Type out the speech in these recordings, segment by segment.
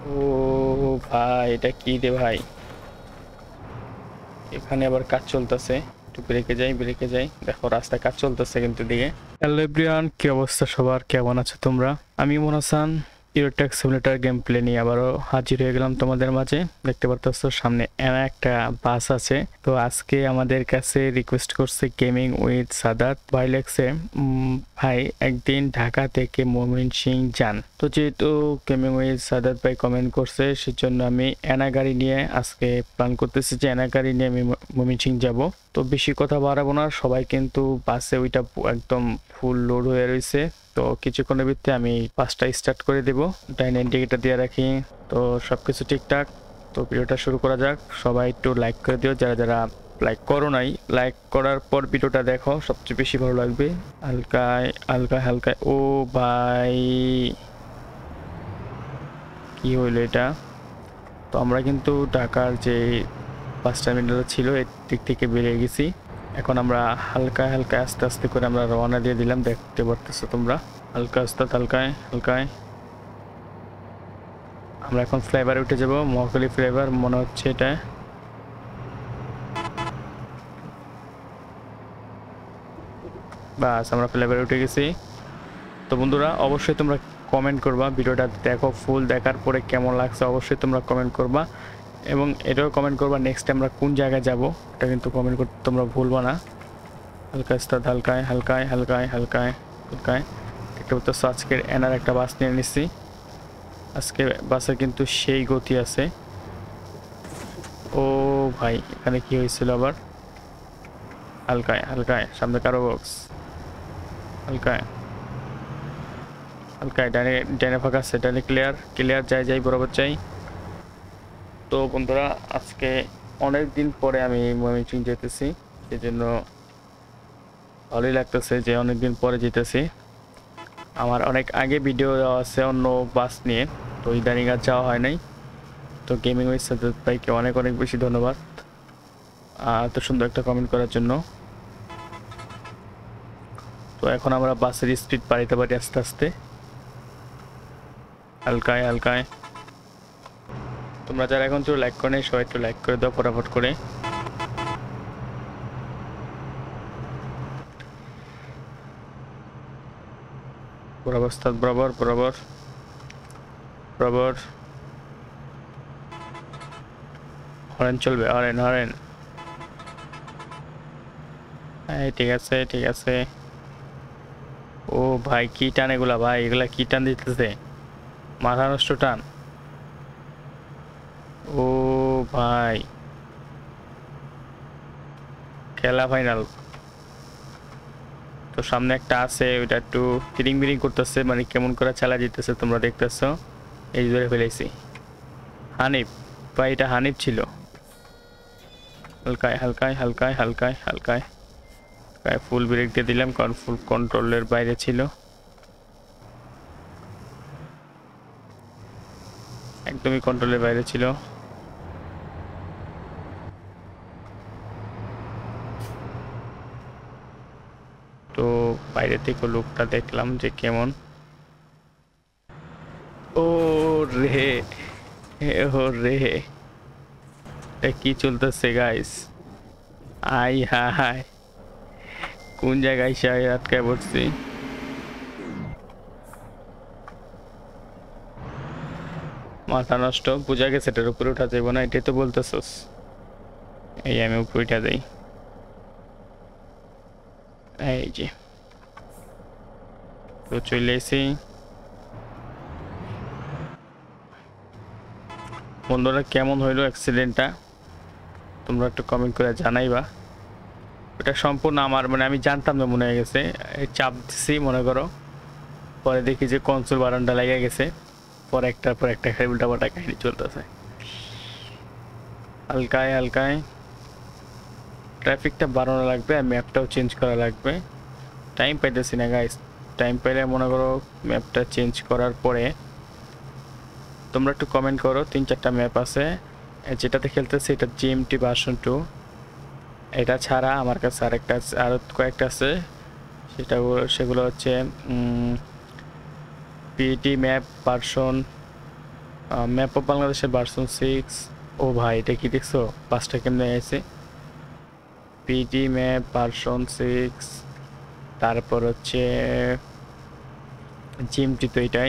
ও ভাই, এটা কি রে ভাই? এখানে আবার কাজ চলতেছে। একটু ব্রেকে যাই, দেখো রাস্তায় কাজ চলতেছে কিন্তু দিকে। হ্যালো এভরিওয়ান, কি অবস্থা সবার, কেমন আছো তোমরা? আমি মন Hasan Euro Truck simulator game play নিয়ে আবারও হাজির হয়ে গেলাম তোমাদের মাঝে। দেখতে পারতেছ সামনে একটা বাস আছে। তো আজকে আমাদের কাছে রিকোয়েস্ট করছে গেমিং উইথ সাদাত ভাই, লেগছে ভাই একদিন ঢাকা থেকে ময়মনসিংহ যান। তো যেহেতু গেমিং উইথ সাদাত ভাই কমেন্ট করছে, সেজন্য আমি এনা গাড়ি নিয়ে আজকে প্ল্যান করতেছি যে এনা গাড়ি নিয়ে আমি ময়মনসিংহ যাব। তো বেশি কথা বাড়াবো না, সবাই কিন্তু বাসে ওইটা একদম ফুল লোড হয়ে রয়েছে। তো কিছুক্ষণের ভিতরে আমি বাসটা স্টার্ট করে দেব। ডাইন ইন্ডিকেটর দিয়ে রাখি। তো সবকিছু ঠিকঠাক। তো ভিডিওটা শুরু করা যাক। সবাই একটু লাইক করে দিও, যারা যারা লাইক করো নাই। লাইক করার পর ভিডিওটা দেখো, সবচেয়ে বেশি ভালো লাগবে। হালকায় হালকায় হালকায়, ও ভাই কি হইলো এটা? তো আমরা কিন্তু ঢাকার যে বাস টার্মিনাল ছিল এর দিক থেকে বেরিয়ে গেছি। এখন আমরা হালকা হালকা আস্তে আস্তে করে আমরা রওনা দিয়ে দিলাম, দেখতে পারতেছো তোমরা। হালকা আস্তে হালকায় হালকায় আমরা এখন ফ্লাইওভারে উঠে যাব। মহাখালী ফ্লাইওভার মনে হচ্ছে এটা। বাস আমরা ফ্লাইওভারে উঠে গেছি। তো বন্ধুরা অবশ্যই তোমরা কমেন্ট করবা, ভিডিওটা দেখো ফুল দেখার পরে কেমন লাগছে অবশ্যই তোমরা কমেন্ট করবা। এবং এটাও কমেন্ট করবা নেক্সট আমরা কোন জায়গায় যাব, এটা কিন্তু কমেন্ট করতে তোমরা ভুলবা না। হালকা আস্তে হালকায় হালকায় হালকায় হালকায় হালকায় দেখতে পাচ্ছ আজকের এনার একটা বাস নিয়ে নিচ্ছি। আজকে বাসের কিন্তু সেই গতি আছে। ও ভাই, এখানে কি হয়েছিল আবার? হালকায় হালকায় সামনে কারো বক্স। হালকায় হালকায় ডানে ডানে ফাঁকা আছে, ডানে ক্লিয়ার ক্লিয়ার, যাই যাই বরাবর যাই। তো বন্ধুরা আজকে অনেক দিন পরে আমি ময়মনসিংহ যেতেছি, সেজন্য ভালোই লাগতেছে যে অনেক দিন পরে যেতেছি। আমার অনেক আগে ভিডিও দেওয়া আছে অন্য বাস নিয়ে, তো ইদানিং আর যাওয়া হয় নাই। তো গেমিং উইথ সাদাত ভাইকে অনেক অনেক বেশি ধন্যবাদ এত সুন্দর একটা কমেন্ট করার জন্য। তো এখন আমরা বাসের স্পিড বাড়াইতে পারি আস্তে আস্তে, হালকায় হালকায়। তোমরা যারা এখন একটু লাইক করে সবাই একটু লাইক করে দাও ফটাফট করে। বরাবর বরাবর বরাবর বরাবর হরেন চলবে, হরেন হরেন। হ্যাঁ ঠিক আছে ঠিক আছে। ও ভাই কি টান এগুলা, ভাই এগুলা কি টান দিতেছে, মাথা নষ্ট টান। ও ভাই খেলা ফাইনাল। তো সামনে একটা আছে, ওইটা একটু ফিরিং বিরিং করতেছে, মানে কেমন করে চালা যেতেছে তোমরা দেখতেছো। এই ধরে ফেলেছি হানিফ, ভাই এটা হানিফ ছিল। হালকায় হালকায় হালকায় হালকায় হালকায় হালকায় ফুল ব্রেক দিয়ে দিলাম, কারণ ফুল কন্ট্রোলের বাইরে ছিল, একদমই কন্ট্রোলের বাইরে ছিল। তো বাইরে থেকে লুকটা দেখলাম যে কেমন। ও রে, ও রে, এটা কি চলতেছে গাইস? আই হাই, কোন জায়গায় এসে আটকায় পড়ছি। মাথা নষ্ট, বোঝা গেছে এটার উপরে উঠা যাইব না, এটাই তো বলতেছস। এই আমি উপরে উঠা যাই, এই যে। তো চলে এসি বন্ধুরা, কেমন হইলো অ্যাক্সিডেন্টটা তোমরা একটু কমেন্ট করে জানাইবা। ওটা সম্পূর্ণ আমার, মানে আমি জানতাম না, মনে হয়ে গেছে এই চাপ দিছি মনে করো, পরে দেখি যে কনসোল বারান্দা লেগে গেছে, পরে একটার পর একটা খালি উল্টাপাল্টা কাহিনী চলতেছে। হালকায় হালকায় ট্রাফিকটা বাড়ানো লাগবে আর ম্যাপটাও চেঞ্জ করা লাগবে। টাইম পাইতেছি না গাইস, টাইম পাইলে মনে করো ম্যাপটা চেঞ্জ করার পরে তোমরা একটু কমেন্ট করো। 3-4টা ম্যাপ আছে যেটাতে খেলতেছে, এটা জিএমটি ভার্সন 2। এটা ছাড়া আমার কাছে আরেকটা আরও কয়েকটা আছে, সেগুলো হচ্ছে BD map version map of বাংলাদেশের ভার্সন 6। ও ভাই এটা কি দেখছো, পাঁচটা কেমনে আছে। পিডি ম্যাপ ভার্সন 6, তারপর হচ্ছে জিএমটি তো এটাই।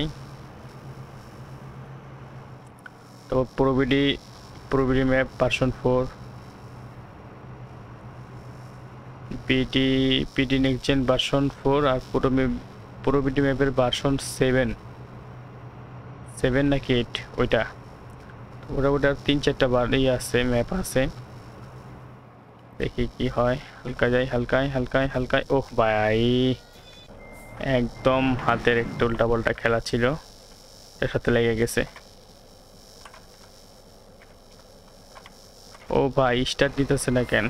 তারপর pro BD map version 4, PD PD next gen version 4, আর প্রোবিডি ম্যাপের ভার্সন 7 নাকি 8 ওইটা। ওটা 3-4টা আছে, ম্যাপ আছে। দেখি কি হয়, হালকা যাই, হালকায় হালকায় হালকায়। ওহ ভাই একদম হাতের একটু উল্টা পাল্টা খেলা ছিল, এর সাথে লেগে গেছে। ও ভাই স্টার্ট দিতেছে না কেন।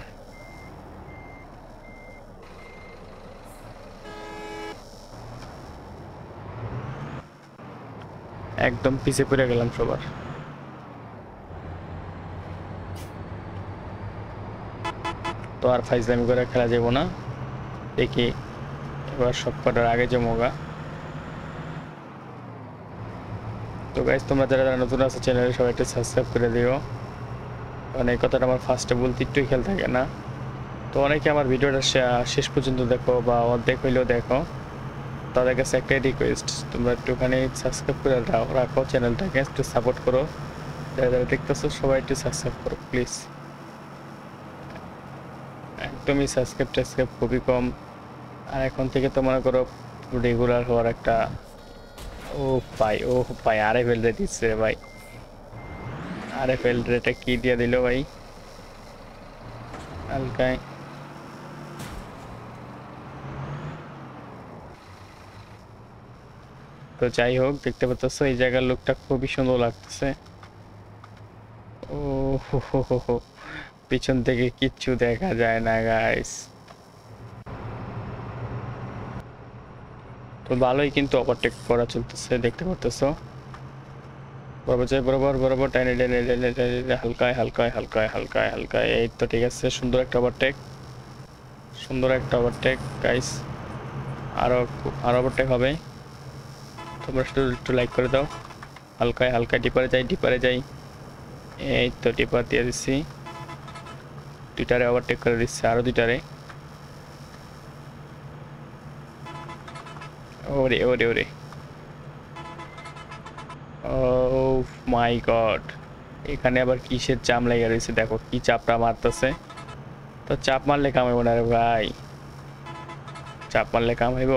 একদম পিছে পড়ে গেলাম সবার। তো আর ফাইজলামি করে খেলা যাবো না, দেখি এবার সব কটার আগে জমোগা। তো গাইজ তোমরা যারা যারা নতুন আছে চ্যানেলে সবাই একটু সাবস্ক্রাইব করে দিও, কারণ এই কথাটা আমার ফার্স্টে বলতে একটুই খেয়াল থাকে না। তো অনেকে আমার ভিডিওটা শেষ পর্যন্ত দেখো বা অর্ধেক হইলেও দেখো, তাদের কাছে একটাই রিকোয়েস্ট, তোমরা একটুখানি সাবস্ক্রাইব করে রাখো চ্যানেলটাকে, একটু সাপোর্ট করো। যারা যারা দেখতেছো সবাই একটু সাবস্ক্রাইব করো প্লিজ। একদমই সাবস্ক্রাইব খুবই কম, আর এখন থেকে তো মনে করো রেগুলার হওয়ার একটা। ও ভাই আরে ফেল রে দিচ্ছে রে ভাই, আরে ফেল রেটা কি দিয়ে দিল ভাই হালকায়। তো যাই হোক, দেখতে পাচ্ছ এই জায়গার লোকটা খুবই সুন্দর লাগতেছে। ও হো, পিছন থেকে কিচ্ছু দেখা যায় না গাইস। তো ভালোই কিন্তু ওভারটেক করা চলতেছে, দেখতে পাচ্ছ। বরাবর যাই, বরাবর বরাবর টাইনে টাইনে টাইনে টাইনে, হালকায় হালকায় হালকায় হালকায় হালকায়। এই তো ঠিক আছে, সুন্দর একটা ওভারটেক, সুন্দর একটা ওভারটেক গাইস। আরো আরো ওভারটেক হবে। তোমরা একটু লাইক করে দাও। হালকায় হালকায় ডিপারে যাই, ডিপারে যাই। এই তো ডিপার দিয়ে দিচ্ছি, দুইটারে ওভারটেক করে দিচ্ছে, আরো দুইটারে। ওরে ওরে ওরে, ও মাই গড, এখানে আবার কিসের চাপ লেগে রয়েছে, দেখো কি চাপটা মারতেছে। তো চাপ মারলে কাম হইব না রে ভাই, চাপ মারলে কাম হইব।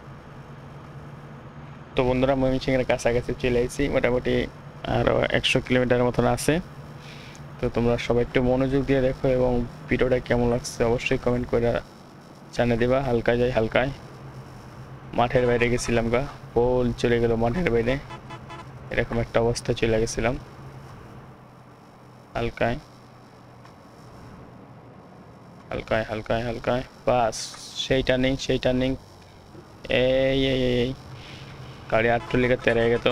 তো বন্ধুরা ময়মনসিংহের কাছাকাছি চলে আসছি, মোটামুটি আরো 100 কিলোমিটার মতন আছে। তো তোমরা সবাই একটু মনোযোগ দিয়ে দেখো, এবং ভিডিওটা কেমন লাগছে অবশ্যই কমেন্ট করে জানিয়ে দেবা। হালকায় যাই, হালকায়। মাঠের বাইরে গেছিলাম গা, পোল চলে গেল মাঠের বাইরে, এরকম একটা অবস্থা চলে গেছিলাম। হালকায় হালকায় হালকায় হালকায়, বাস সেই টার্নিং সেই টার্নিং। এই এই এই গাড়ি আটটু লেগে তেরে গেত।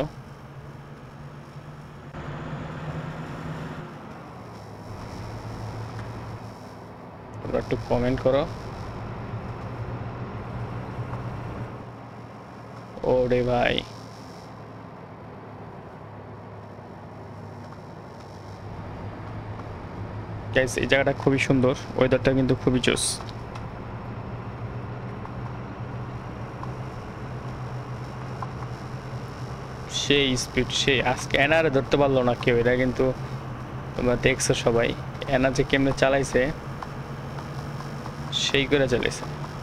তোমরা একটু কমেন্ট করো। ওরে ভাই গাইস, এই জায়গাটা খুবই সুন্দর, ওয়েদারটা কিন্তু খুবই জোস। সেই স্পিড, সেই আজকে এনারে ধরতে পারলো না কেউ, এটা কিন্তু তোমরা দেখছো সবাই। এনা যে কেমনে চালাইছে, সেই করে চালাইছে।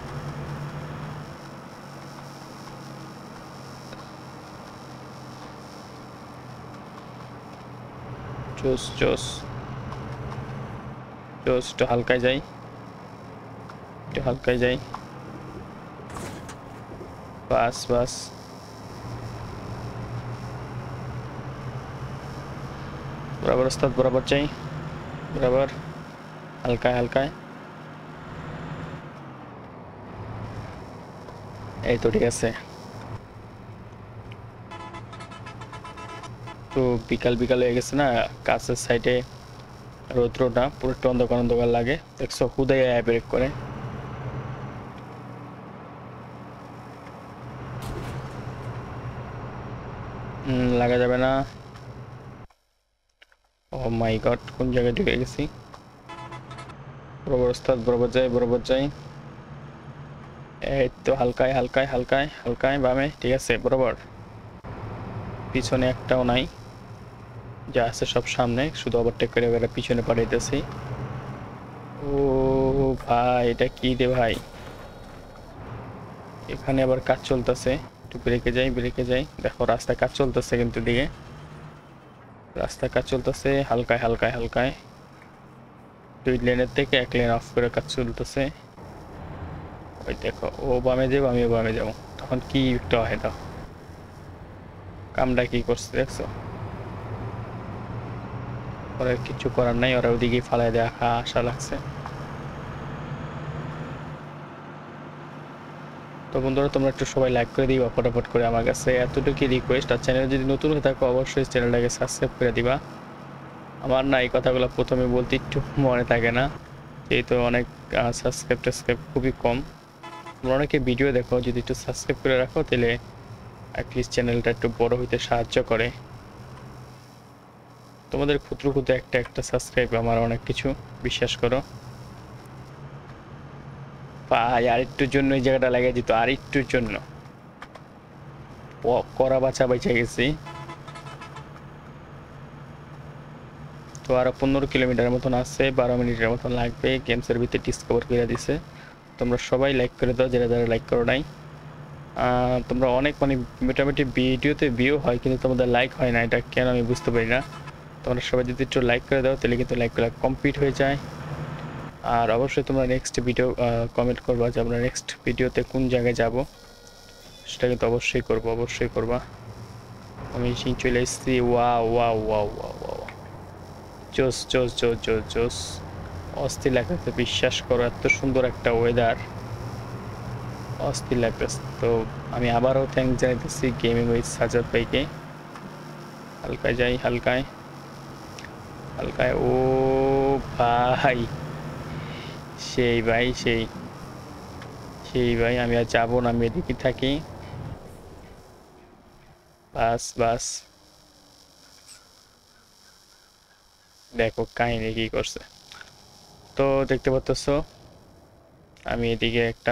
জোস জোস জোস। একটু হালকায় যাই, একটু হালকায় যাই, বাস বাস। বরাবর ওস্তাদ, বরাবর চাই, বরাবর হালকায় হালকায়। এই তো ঠিক আছে। তো বিকাল বিকাল হয়ে গেছে না, কাছের সাইডে রৌদ্রটা পুরো একটু অন্ধকার অন্ধকার লাগে, দেখছো হুদাই ব্রেক করে। লাগা যাবে না, ও মাই গড, কোন জায়গায় ঢুকে গেছি। বরাবর ওস্তাদ, বরাবর যাই। এই তো হালকায় হালকায় হালকায় হালকায় বামে, ঠিক আছে বরাবর। পিছনে একটাও নাই, যা আছে সব সামনে, শুধু ওভারটেক করে এবার পিছনে পাঠাইতেছি। ও ভাই, এটা কি রে ভাই, এখানে আবার কাজ চলতেছে। একটু ব্রেকে যাই। দেখো রাস্তায় কাজ চলতেছে কিন্তু দিকে, রাস্তায় কাজ চলতেছে হালকায় হালকায় হালকায়। 2 লেনের থেকে 1 লেন অফ করে কাজ চলতেছে। ওই দেখো, ও বামে যাবো, আমিও বামে যাবো, তখন কি একটা হয়, দাও কামটা কি করছে দেখছো। ওরা কিছু করার নাই, ওরা ওদিকে ফালাই দেখা আশা লাগছে। তো বন্ধুরা, তোমরা একটু সবাই লাইক করে দিবা ফটাফট করে, আমার কাছে এতটুকু রিকোয়েস্ট। আর চ্যানেলে যদি নতুন হয়ে থাকো অবশ্যই চ্যানেলটাকে সাবস্ক্রাইব করে দিবা। আমার না এই কথাগুলো প্রথমে বলতে একটু মনে থাকে না, যেহেতু অনেক সাবস্ক্রাইব খুবই কম। তোমরা অনেকে ভিডিও দেখো, যদি একটু সাবস্ক্রাইব করে রাখো তাহলে অ্যাটলিস্ট চ্যানেলটা একটু বড় হইতে সাহায্য করে। তোমাদের ক্ষুদ্র ক্ষুদ্র একটা সাবস্ক্রাইব আমার অনেক কিছু, বিশ্বাস করো ভাই। আর একটুর জন্য এই জায়গাটা লাগিয়ে দিত, আর একটুর জন্য করা বাঁচা বেঁচে গেছি। তো আরো 15 কিলোমিটার মতন আছে, 12 মিনিটের মতন লাগবে। গেমসের ভিতরে ডিসকভার করে দিছে। তোমরা সবাই লাইক করে দাও, যারা যারা লাইক করো নাই। তোমরা অনেক মোটামুটি ভিডিওতে ভিউ হয়, কিন্তু তোমাদের লাইক হয় না, এটা কেন আমি বুঝতে পারি না। তোমরা সবাই যদি একটু লাইক করে দাও তাহলে কিন্তু লাইকগুলো কমপ্লিট হয়ে যায়। আর অবশ্যই তোমরা নেক্সট ভিডিও কমেন্ট করবা যে আমরা নেক্সট ভিডিওতে কোন জায়গায় যাব, সেটা কিন্তু অবশ্যই করবা। আমি চলে এসেছি। ওয়া জোস অস্থির লাগতেছে, বিশ্বাস করো, এত সুন্দর একটা ওয়েদার, অস্থির লাগতেছে। তো আমি আবারও থ্যাঙ্কস জানাইতেছি গেমিং উইথ সাজাদ ভাইকে। হালকায় যাই, হালকায় হালকায়। ও ভাই, সেই ভাই, সেই ভাই, আমি আর যাবো না, আমি এদিকে থাকি। বাস দেখো কাহিনী কি করছে। তো দেখতে পাচ্ছ আমি এদিকে একটা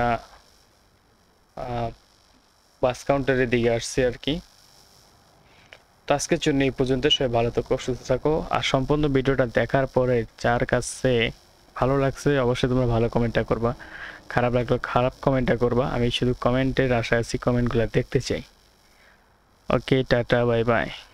বাস কাউন্টারের দিকে আসছি আর কি। তো আজকের জন্য এই পর্যন্ত, সবাই ভালো থাকো, সুস্থ থাকো। আর সম্পূর্ণ ভিডিওটা দেখার পরে যার কাছে ভালো লাগছে অবশ্যই তোমরা ভালো কমেন্টটা করবা, খারাপ লাগলে খারাপ কমেন্টটা করবা। আমি শুধু কমেন্টের আশায় আছি, কমেন্টগুলো দেখতে চাই। Okay, tata, bye by.